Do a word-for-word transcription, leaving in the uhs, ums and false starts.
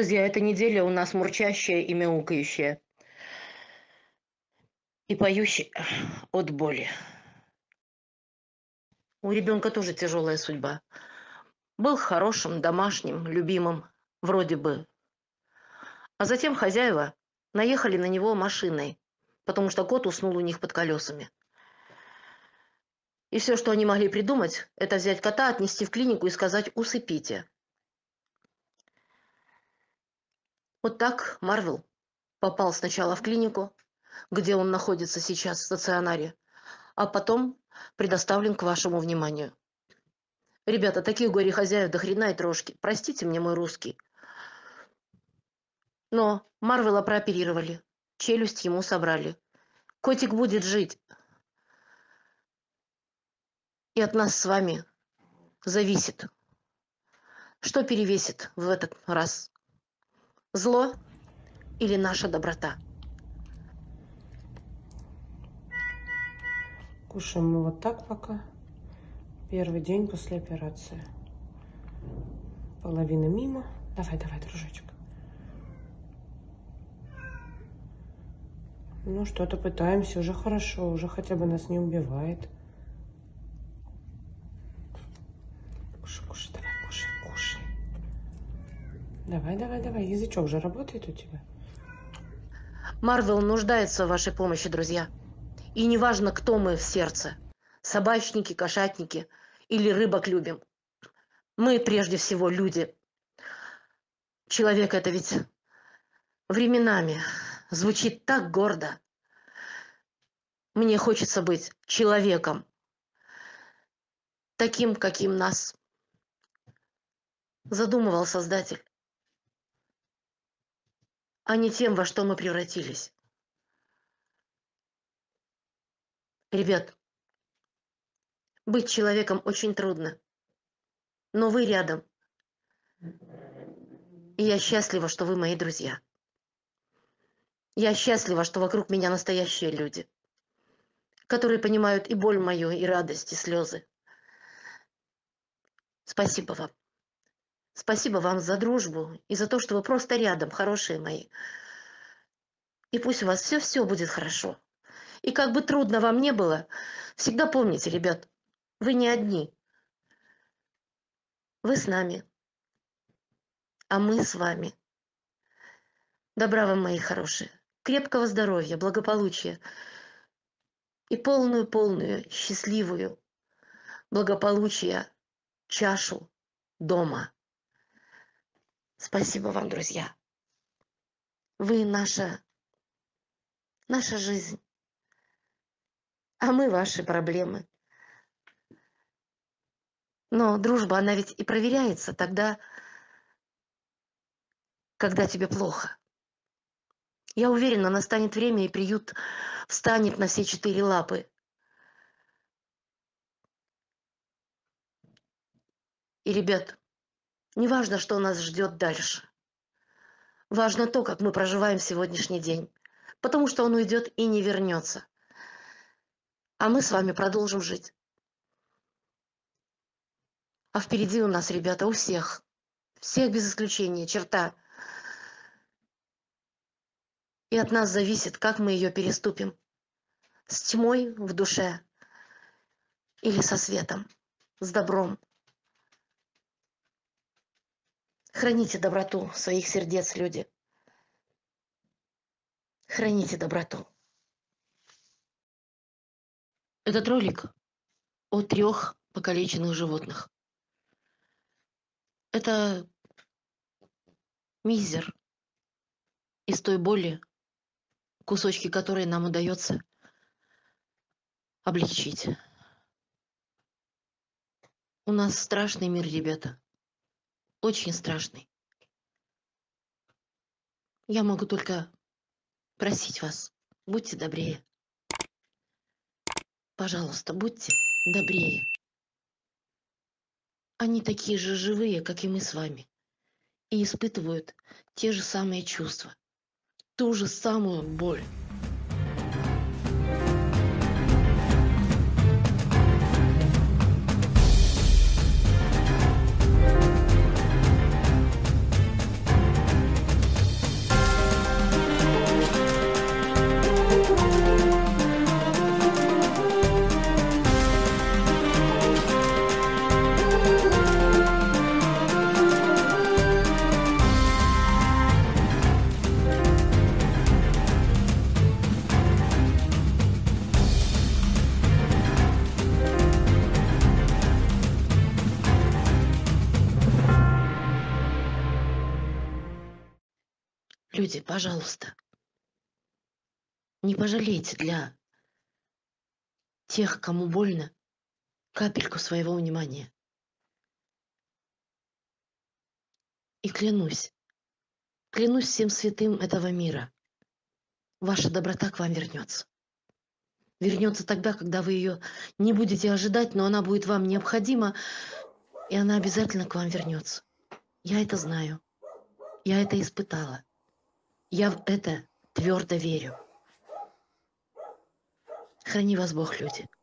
Друзья, эта неделя у нас мурчащая и мяукающая. И поющая от боли. У ребенка тоже тяжелая судьба. Был хорошим, домашним, любимым, вроде бы. А затем хозяева наехали на него машиной, потому что кот уснул у них под колесами. И все, что они могли придумать, это взять кота, отнести в клинику и сказать «усыпите». Вот так Марвел попал сначала в клинику, где он находится сейчас в стационаре, а потом предоставлен к вашему вниманию. Ребята, таких горе-хозяев до хрена и трошки. Простите мне мой русский. Но Марвела прооперировали. Челюсть ему собрали. Котик будет жить. И от нас с вами зависит, что перевесит в этот раз. Зло или наша доброта. Кушаем мы вот так пока. Первый день после операции. Половина мимо. Давай, давай, дружочек. Ну, что-то пытаемся. Уже хорошо. Уже хотя бы нас не убивает. Кушай, кушай, давай, кушай, кушай. Давай, давай, давай. Язычок же работает у тебя. Марвел нуждается в вашей помощи, друзья. И неважно, кто мы в сердце. Собачники, кошатники или рыбок любим. Мы прежде всего люди. Человек это ведь временами звучит так гордо. Мне хочется быть человеком. Таким, каким нас задумывал Создатель. А не тем, во что мы превратились. Ребят, быть человеком очень трудно. Но вы рядом. И я счастлива, что вы мои друзья. Я счастлива, что вокруг меня настоящие люди, которые понимают и боль мою, и радость, и слезы. Спасибо вам. Спасибо вам за дружбу и за то, что вы просто рядом, хорошие мои. И пусть у вас все-все будет хорошо. И как бы трудно вам не было, всегда помните, ребят, вы не одни. Вы с нами, а мы с вами. Добра вам, мои хорошие, крепкого здоровья, благополучия и полную-полную, счастливую благополучия чашу дома. Спасибо вам, друзья. Вы наша, наша жизнь, а мы ваши проблемы. Но дружба, она ведь и проверяется тогда, когда тебе плохо. Я уверена, настанет время, и приют встанет на все четыре лапы. И, ребят, не важно, что нас ждет дальше. Важно то, как мы проживаем сегодняшний день. Потому что он уйдет и не вернется. А мы с вами продолжим жить. А впереди у нас, ребята, у всех, всех без исключения, черта. И от нас зависит, как мы ее переступим. С тьмой в душе или со светом, с добром. Храните доброту своих сердец, люди. Храните доброту. Этот ролик о трех покалеченных животных. Это мизер из той боли, кусочки которой нам удается облегчить. У нас страшный мир, ребята. Очень страшный. Я могу только просить вас, будьте добрее. Пожалуйста, будьте добрее. Они такие же живые, как и мы с вами. И испытывают те же самые чувства. Ту же самую боль. люди, пожалуйста, не пожалейте для тех, кому больно, капельку своего внимания. И клянусь, клянусь всем святым этого мира, ваша доброта к вам вернется. Вернется тогда, когда вы ее не будете ожидать, но она будет вам необходима, и она обязательно к вам вернется. Я это знаю. Я это испытала. Я в это твердо верю. Храни вас Бог, люди.